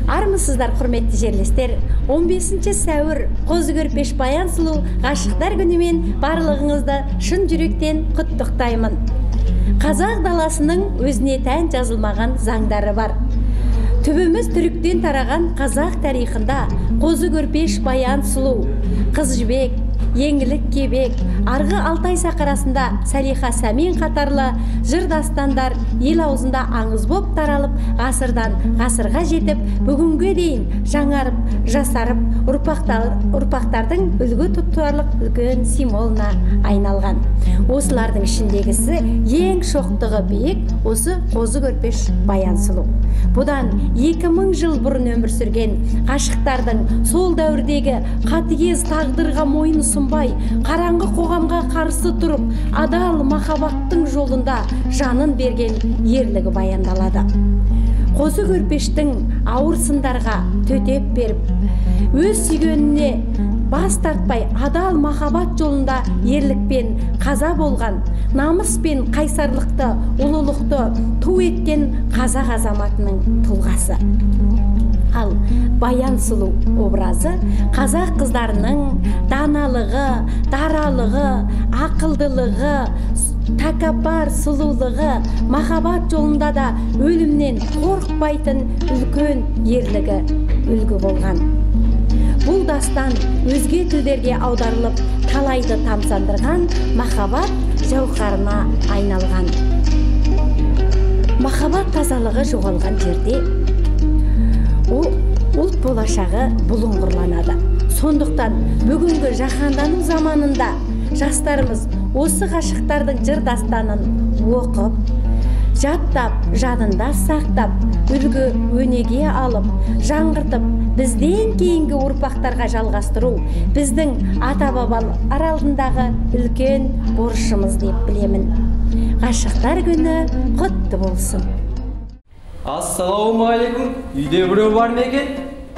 Армысыздар, құрметті жерлестер. 15 сәуір Қозы Көрпеш Баян сұлу ғашықтар күнімен барлығыңызды шын жүректен құттықтаймын. Қазақ даласының өзіне тән жазылмаған заңдары бар. Түбіміз түріктен тараған қазақ тарихында Қозы Көрпеш Баян сұлу, Қыз жібек, Еңлік кебек, арғы Алтай сақарасында Салиха Сәмен қатарлы жыр дастандар ел аузында аңыз боп таралып, ғасырдан ғасырға жетіп, бүгінге дейін жаңарып, жасарып, ұрпақтардың үлгі тұтарлық үлкен символына айналған. Осылардың ішіндегісі ең шоқтығы биік осы Қозы Көрпеш Баян сұлу. Бұдан 2000 жыл бұрын өмір сүрген ғашықтардың сол дәуірдегі қатыгез тағдырға мойын ұсынбай, қараңғы қоғамға қарсы тұрып, адал махаббаттың жолында жанын берген ерлігі баяндалады. Қозы Көрпештің ауыр сындарға төтеп беріп, өз сүйгеніне бас тартпай, адал махаббат жолында ерлікпен қаза болған, намыс пен қайсарлықты, ұлылықты ту еткен қазақ азаматының тұлғасы. Ал Баян сұлу образы қазақ қыздарының даналығы, даралығы, ақылдылығы, тәкаппар сұлулығы, махаббат жолында да өлімнен қорықпайтын үлкен ерлігі үлгі болған. Бұл дастан өзге тілдерге аударылып, талайды тамсандырған махаббат жауһарына айналған. Махаббат тазалығы жоғалған жерде ұлт болашағы бұлыңғырланады. Сондықтан бүгінгі жаһандану заманында жастарымыз осы ғашықтардың жыр дастанын оқып, жаттап, жадында сақтап, үлгі өнеге алып, жаңғыртып, бізден кейінгі ұрпақтарға жалғастыру біздің ата-бабалар алдындағы үлкен борышымыз деп білемін. Ғашықтар күні құтты болсын. Ассалаумағалейкум, үйде біреу бар ма екен?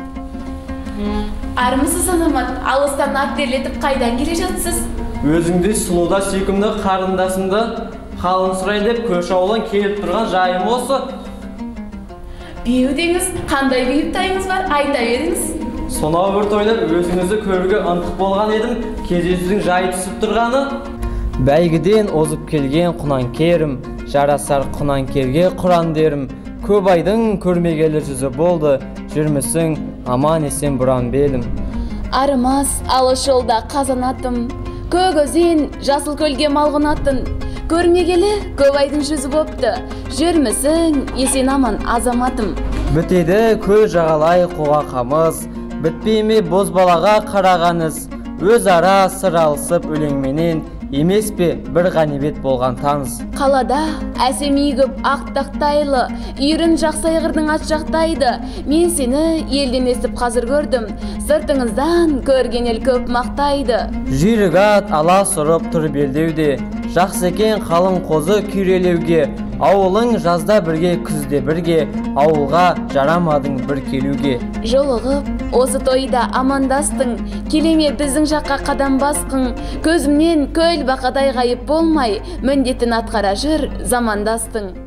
Армысыз анамат, алыстан ат терлетіп қайдан келе жатсыз? Өзіңде сұлуда сүйкімді қарындасымды қалын сұрайын деп көш ауылдан келіп тұрған жайым осы. Беу деңіз, қандай бейіптайыңыз бар, айта беріңіз. Сонау бір тойлап өзіңізді көруге ынтық болған едім, кездесудің жайы түсіп тұрғаны. Бәйгіден озып келген құнан керім, жарасар құнан керге құран дерім. Көп айдың көрмегелі жүзі болды, жүрмісің аман есен бұран белім. Арымас алыс жолда қазанатым, көк өзен жасыл көлге малғынатын. Көрмегелі көп айдың жүзі бопты, жүрмісің есен аман азаматым. Бітеді көл жағалай қоға қамыз, бітпейме боз балаға қарағаныз. Өз ара сыр алысып өлеңменен, емес пе бір ғанибет болған таныс. Қалада әсем егіп ақтақтайлы, үйрін жақсайғырдың ат жақтайды. Мен сені елден естіп қазір көрдім, сыртыңыздан көрген ел көп мақтайды. Жүйрік ат ала сұрып тұр белдеуде, жақсы екен қалың қозы күйрелеуге. Ауылың жазда бірге, күзде бірге, ауылға жарамадың бір келуге. Жолығып, осы тойда амандастың, келеме біздің жаққа қадам басқың. Көзімнен көл бақадай ғайып болмай, міндетін атқара жүр замандастың.